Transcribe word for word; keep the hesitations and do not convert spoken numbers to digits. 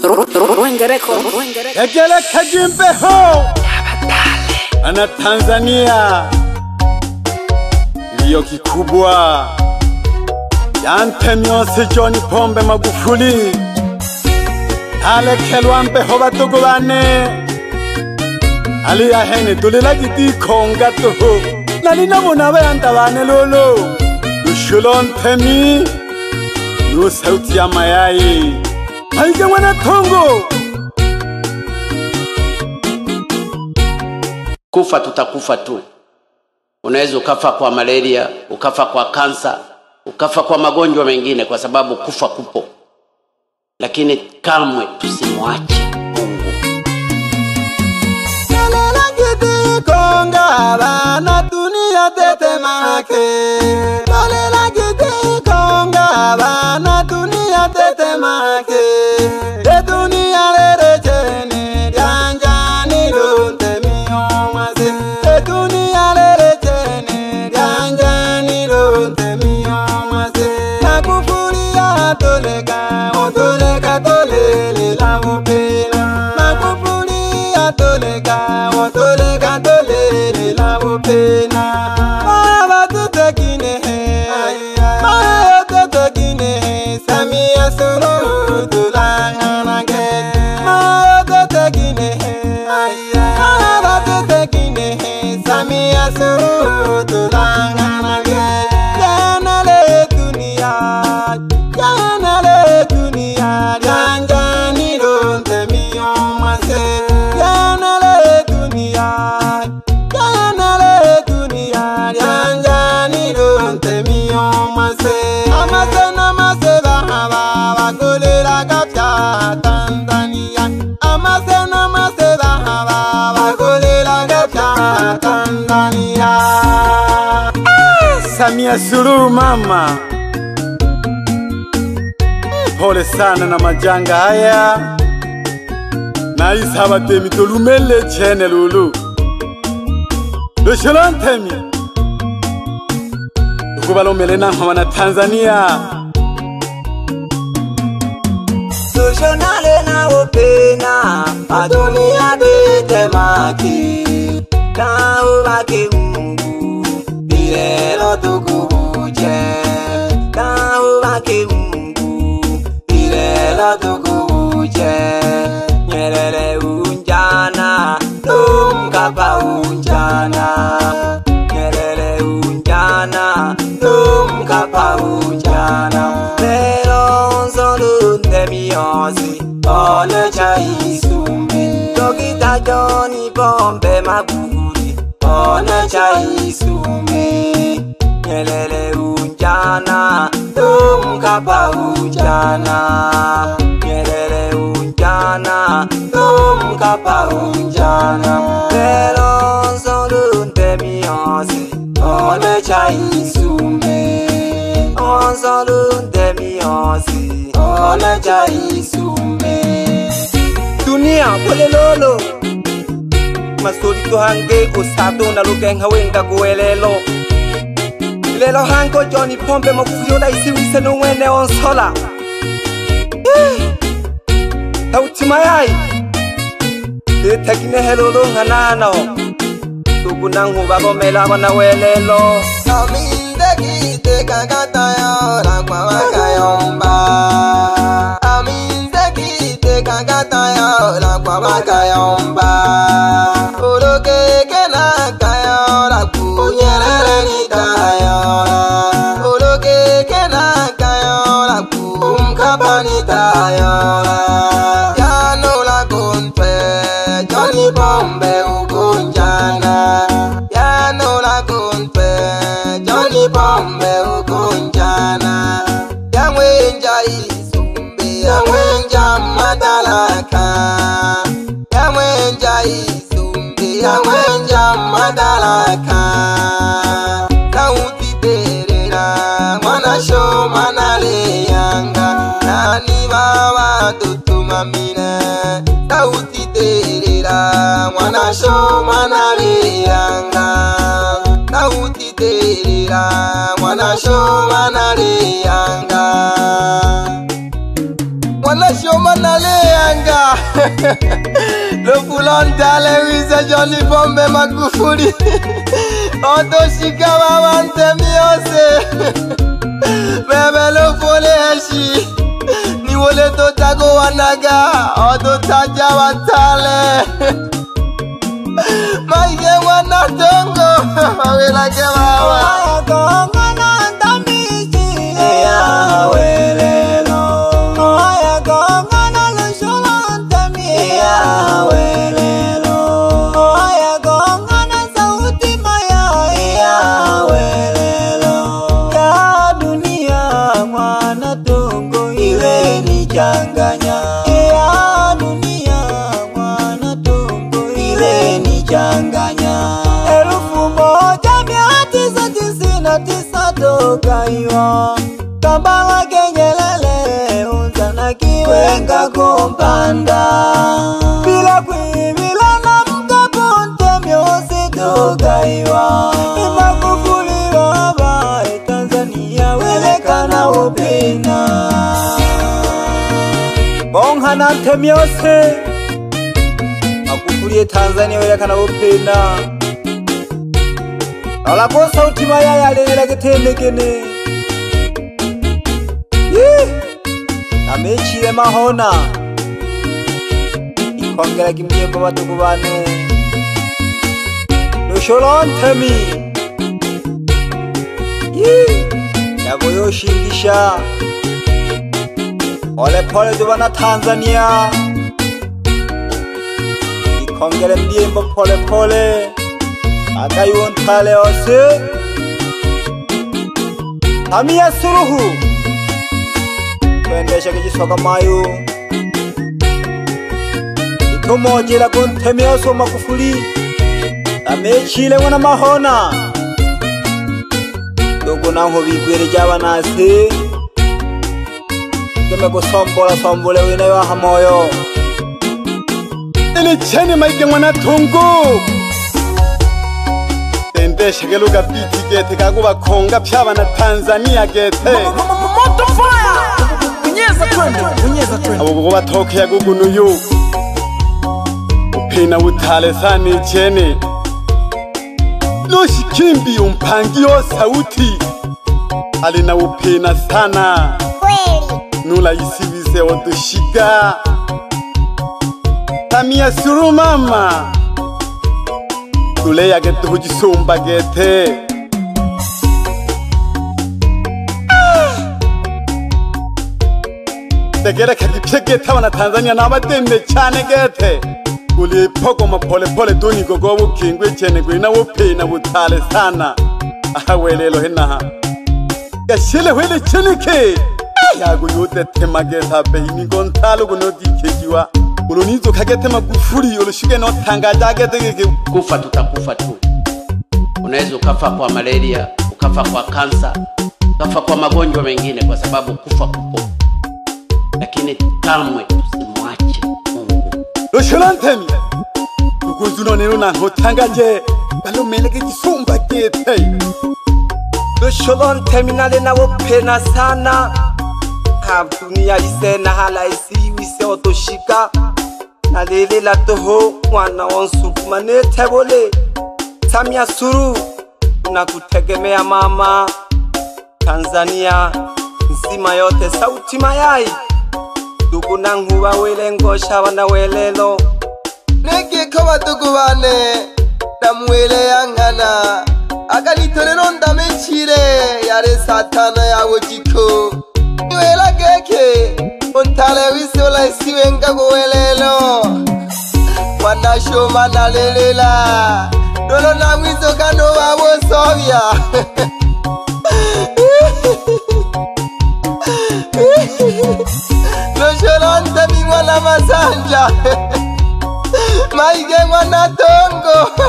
Egele kajimbe ho ana Tanzania iliyo kikubwa yantemyose John Pombe Magufuli alekelwambe ho batugo bane ali yahene tulila giti konga toho nali nabona bayanda bane lolo ushulon temi no sauti ya mayai haike mwana tongo. Kufa tutakufa tu. Unaweza ukafa kwa malaria, ukafa kwa kansa, ukafa kwa magonjwa mengine kwa sababu kufa kupo. Lakini kamwe tusimwache Mungu. Nalela gidi konga bana dunia tetemake. Nalela gidi konga bana dunia tetemake. De dunia lere chene dianjani lunte miyomase. De dunia lere chene dianjani lunte miyomase. Magufuli ya tolega otolega tolele la mupena. Magufuli ya tolega otolega tolele la mupena. Baba tutekine he, baba tutekine he. Samia Suluhu tulanganage. Baba tutekine he, baba tutekine he. Samia Suluhu tulanganage. Yanale dunia, yanale dunia, yanjani lonte miyomase. Yanale dunia, yanale dunia, yanjani lonte miyomase. Amase namase bahaba bakolela kapya Tanzania. Amase namase bahaba bakolela kapya Tanzania. Samia Suluhu mama, pole sana na majanga haya. Na isaba temi tolumele chene lulu Lusholon temi Ukubalo melena hawana Tanzania. Soshonale na opena adunia tetemaki. Na ubaki Mungu ilelo tukubuje. Na ubaki Mungu ilelo tukubuje. Nyerere unjana tumkapa unjana. Nyerere unjana tumkapa unjana. Lelo nzolunde miyozi ole chaisumbi. Dokita John Pombe Magufuli ole chaisumbi. Nyerere unjana tumkapa unjana. Nyerere unjana tumkapa unjana. Lelo nzolunde miyozi ole chaisumbi. Onzolunde miyozi ole chaisumbi. Dunia pole lolo masuri to hange usato na lukenga wenga kuelelo. Lelo hango John Pombe Magufuli na isiwise nungwene onsola. Tauti mayai Etekine helolo hanano Tukunang hubabo mela wana welelo. Aminde kite kakatayo Rakwa wakayomba. Aminde kite kakatayo Rakwa wakayomba. Uroke kena kayo Raku nyerere nitayo. Uroke kena kayo Raku mkapa nitayo. Yano konfe John Pombe ukunjana. Yano la konfe John Pombe ukunjana. Yamwenja isumbi yamwenja madalaka. Yamwenja isumbi yamwenja madalaka. Sauti terera mwana show manale yanga. Nani baba tutuma mine. Sauti terera mwana show manale yanga. Sauti terera mwana show manale yanga. Mwana show manale yanga. Le Fulontale wise Johnny Pombe Magufuli Otoshika wawante miose Bebe lo foleshi Ni wole to tago wanaga Oto taja watale Maige wana tongo Wawela ke wawa Tongo na ndamishi Ya welelo Oya gonga na lusholo ntami Ya welelo Oya gonga na sauti maya Ya welelo Ya dunia mwana tongo iwe ni changanya Ya dunia mwana tongo iwe ni changanya Elufu moja mia tisa tisini na tisa toka iwa Kambala kenyelele unzana kiwenga kumpanda Bila kuibila na mkapunte myosi toka iwa Magufuli baba Tanzania welekana upina Bongha na temyose Magufuli Tanzania welekana upina Ola kwa sauti maya ya lele kitende kene Amechile mahona Ikongela kimjemba watuku bane Lusholo ntemi Yago yoshingisha Ole pole dubana Tanzania Ikongela mjemba pole pole Akayuon tale ose Samia Suluhu Kuendesha kijisoka mayu Ikumojila kuntemioso Magufuli Amechile wana mahona Dogo na hobigwere jaba nasi Keme kusombola sombole wina yo hamoyo Ili chene maike mwana tungu Tendesha geluga biti gete kaguba konga pshaba na Tanzania gete Moto fire! Unyeza twende, unyeza twende. Abo kuba toke ya gugunu yu Upina utale sani chene Loshi kimbi umpangi yo sauti Alina upina sana Kweli Nula isiwise otushika Samia Suluhu mama Tule ya gete hujisumba gete Tegere kakipye gete wana Tanzania na amadende chane gete Uli poko mapole pole duni gogo wukingwe chene gwina wupina wutale sana Aha welelo hina Gashile wele chene ke Yagu yute tema gete behini gontalo gunodi kejiwa Ulunizo kagete Magufuli ulushuge no tangaja gete gege Kufa tutakufa tu. Unaweza ukafa kwa malaria, ukafa kwa kansa, ukafa kwa magonjwa mengine kwa sababu kufa kupo. Lakini kamwe tusimwache Mungu. Losholantemi Tukunzuno nero na hotangaje Balo meleke jisumba gete Losholontemi nale na wopena sana Dunia ise na hala isi wise otoshika Na lele la toho wana onsuku manete bole Samia Suluhu unakutegemea mama Tanzania nzima yote sauti mayai Dugu na nguba wele ngosha wana welelo Nege kawa dugu wane Namwele yangana Akanitorero ndamechire Yare satana ya wojiko Niwela geke Ontale wisola isiwenga kuwelelo Wana shoma na lelela Dolo na wiso kano wawo sovya Losholontemi mwana masanja Maige mwana tongo